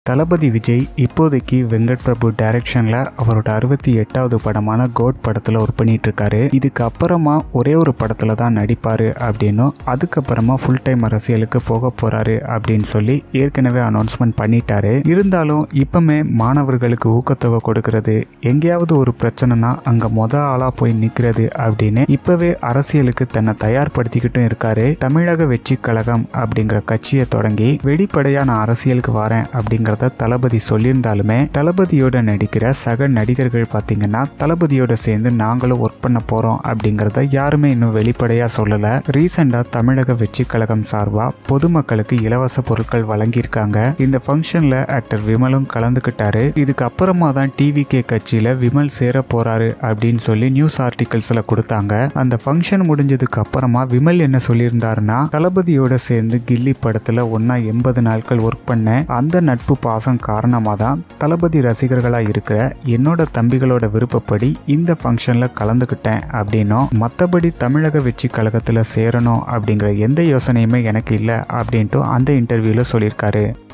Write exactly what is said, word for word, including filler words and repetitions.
தளபதி விஜய் இப்போதைக்கு வெங்கட் பிரபு டைரக்ஷன்ல அவரோட அறுபத்தி எட்டாவது படமான கோட் படத்துல ஒர்க் பண்ணிட்டு இருக்காரு. இதுக்கு அப்புறமா ஒரே ஒரு படத்துல தான் நடிப்பாரு அப்படின்னும் அதுக்கப்புறமா ஃபுல் டைம் அரசியலுக்கு போக போறாரு அப்படின்னு சொல்லி ஏற்கனவே அனௌன்ஸ்மெண்ட் பண்ணிட்டாரு. இருந்தாலும் இப்பமே மாணவர்களுக்கு ஊக்கத்தொகை கொடுக்கறது, எங்கேயாவது ஒரு பிரச்சனைனா அங்க மொத ஆளா போய் நிக்கிறது அப்படின்னு இப்பவே அரசியலுக்கு தன்னை தயார்படுத்திக்கிட்டும் இருக்காரு. தமிழக வெற்றி கழகம் அப்படிங்கிற கட்சியை தொடங்கி வெளிப்படையான அரசியலுக்கு வரேன் அப்படிங்கறத தளபதி சொல்லியிருந்தாலுமே தளபதியோட நடிக்கிற சக நடிகர்கள் பாத்தீங்கன்னா தளபதியோட சேர்ந்து நாங்களும் ஒர்க் பண்ண போறோம் அப்படிங்கறத யாருமே இன்னும் வெளிப்படையா சொல்லல. ரீசெண்டா தமிழக வெற்றி கழகம் சார்பா பொதுமக்களுக்கு இலவச பொருட்கள் வழங்கியிருக்காங்க. இந்த ஃபங்க்ஷன்ல ஆக்டர் விமலும் கலந்துக்கிட்டாரு. இதுக்கு அப்புறமா தான் டிவி கே கட்சியில விமல் சேர போறாரு அப்படின்னு சொல்லி நியூஸ் ஆர்டிகல்ஸ்ல கொடுத்தாங்க. அந்த ஃபங்க்ஷன் முடிஞ்சதுக்கு அப்புறமா விமல் என்ன சொல்லியிருந்தாருன்னா, தளபதியோட சேர்ந்து கில்லி படத்துல ஒன்னா எண்பது நாட்கள் ஒர்க் பண்ண அந்த நட்பு பாசம் காரணமாக தான் தளபதி ரசிகர்களா இருக்கிற என்னோட தம்பிகளோட விருப்பப்படி இந்த ஃபங்க்ஷன்ல கலந்துக்கிட்டேன் அப்படின்னும், மற்றபடி தமிழக வெற்றி கழகத்துல சேரணும் அப்படிங்கிற எந்த யோசனையுமே எனக்கு இல்லை அப்படின்ட்டு அந்த இன்டர்வியூல சொல்லியிருக்காரு.